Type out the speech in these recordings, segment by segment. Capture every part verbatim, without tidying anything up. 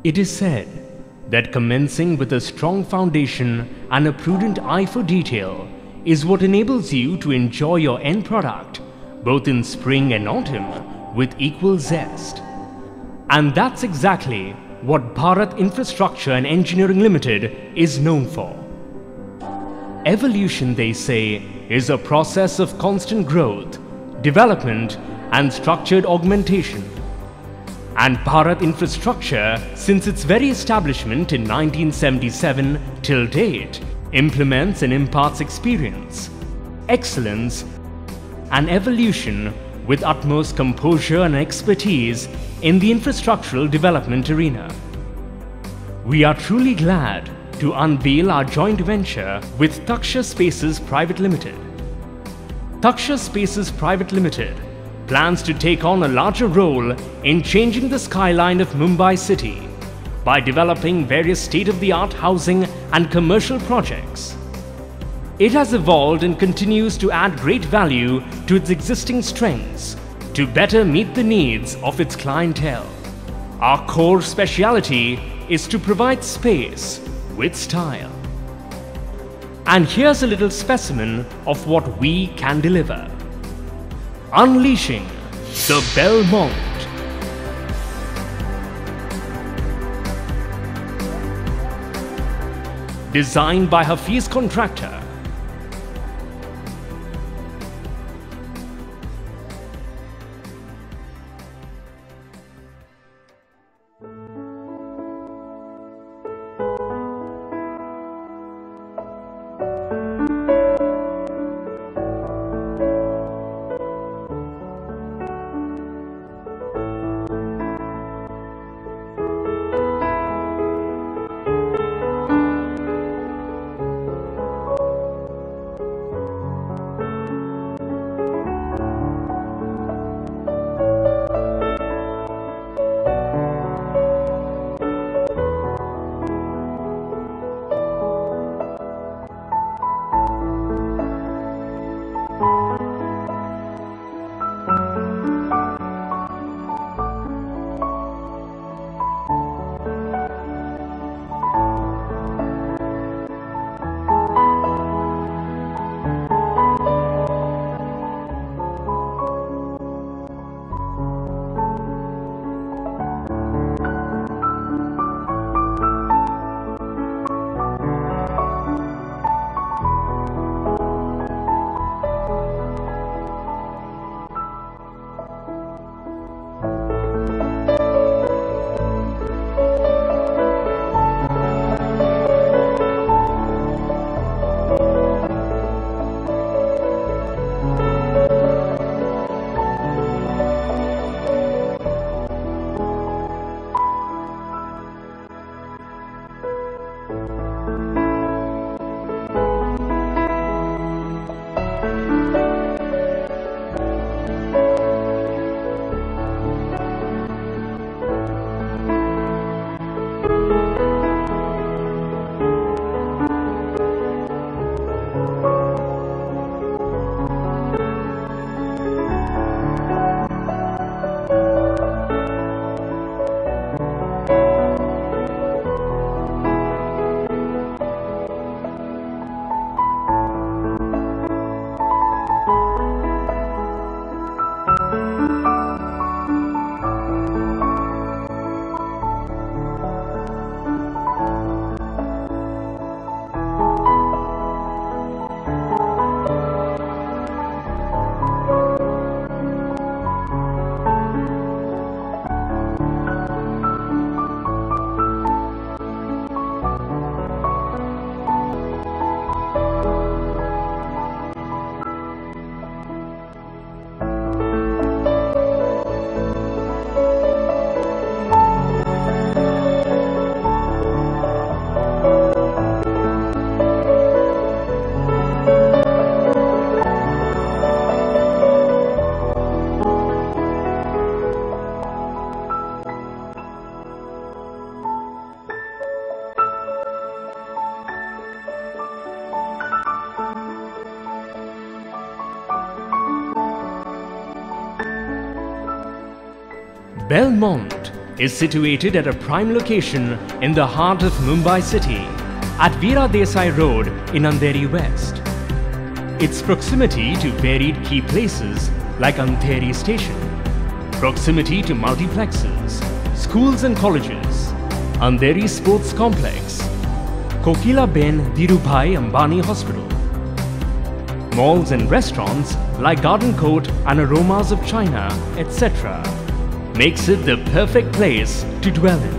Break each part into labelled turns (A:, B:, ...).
A: It is said that commencing with a strong foundation and a prudent eye for detail is what enables you to enjoy your end product both in spring and autumn with equal zest. And that's exactly what Bharat Infrastructure and Engineering Limited is known for. Evolution, they say, is a process of constant growth, development and structured augmentation. And Bharat Infrastructure, since its very establishment in nineteen seventy-seven till date, implements and imparts experience, excellence and evolution with utmost composure and expertise in the infrastructural development arena. We are truly glad to unveil our joint venture with Taksha Spaces Private Limited. Taksha Spaces Private Limited plans to take on a larger role in changing the skyline of Mumbai city by developing various state-of-the-art housing and commercial projects. It has evolved and continues to add great value to its existing strengths to better meet the needs of its clientele. Our core speciality is to provide space with style. And here's a little specimen of what we can deliver. Unleashing the Belmont. Designed by Hafiz Contractor. Belmont is situated at a prime location in the heart of Mumbai city at Veera Desai Road in Andheri West. Its proximity to varied key places like Andheri Station, proximity to multiplexes, schools and colleges, Andheri Sports Complex, Kokilaben Dhirubhai Ambani Hospital, malls and restaurants like Garden Court and Aromas of China, et cetera makes it the perfect place to dwell in.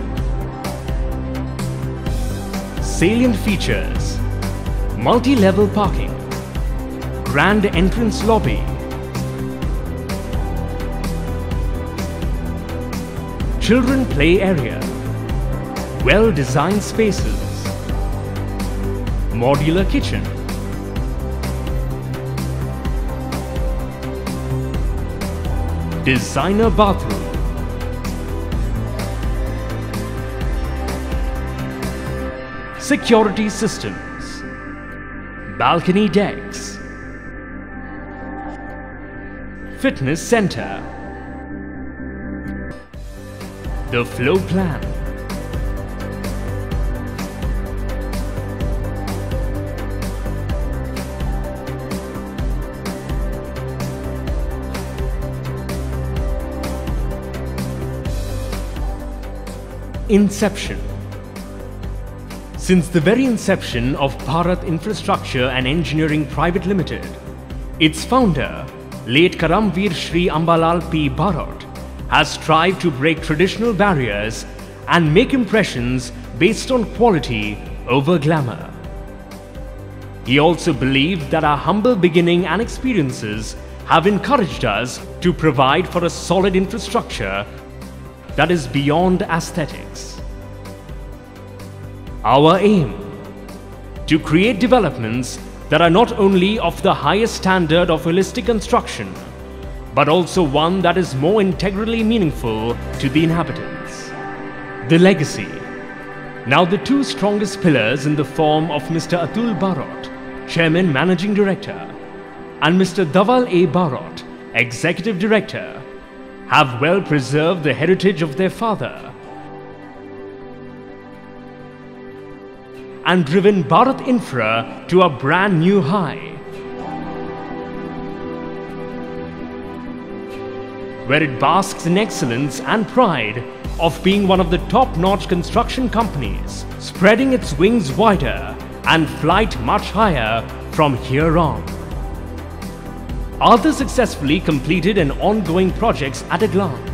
A: Salient features: multi-level parking, grand entrance lobby, children play area, well-designed spaces, modular kitchen, designer bathroom, security systems, balcony decks, fitness center, the floor plan, inception. Since the very inception of Bharat Infrastructure and Engineering Private Limited, its founder, late Karamveer Shri Ambalal P. Bharat, has strived to break traditional barriers and make impressions based on quality over glamour. He also believed that our humble beginning and experiences have encouraged us to provide for a solid infrastructure that is beyond aesthetics. Our aim: to create developments that are not only of the highest standard of holistic construction, but also one that is more integrally meaningful to the inhabitants. The legacy. Now the two strongest pillars in the form of Mister Atul Bharat, Chairman Managing Director, and Mister Dhaval A. Bharat, Executive Director, have well preserved the heritage of their father and driven Bharat Infra to a brand new high, where it basks in excellence and pride of being one of the top-notch construction companies, spreading its wings wider and flight much higher from here on. Others successfully completed and ongoing projects at a glance.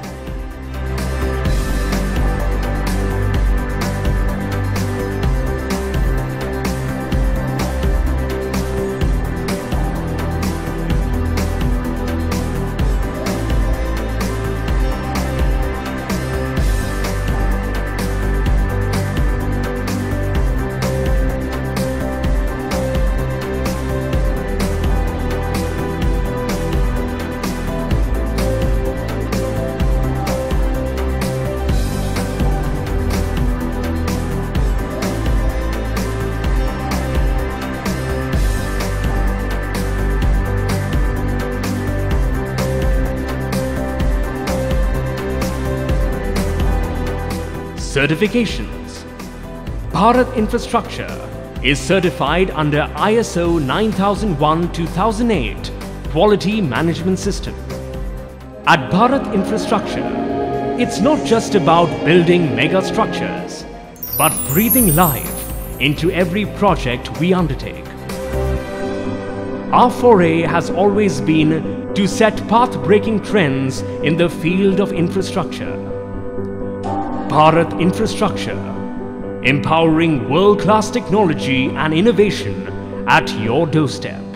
A: Certifications. Bharat Infrastructure is certified under I S O nine thousand one two thousand eight Quality Management System. At Bharat Infrastructure, it's not just about building mega structures, but breathing life into every project we undertake. Our foray has always been to set path-breaking trends in the field of infrastructure. Bharat Infrastructure, empowering world-class technology and innovation at your doorstep.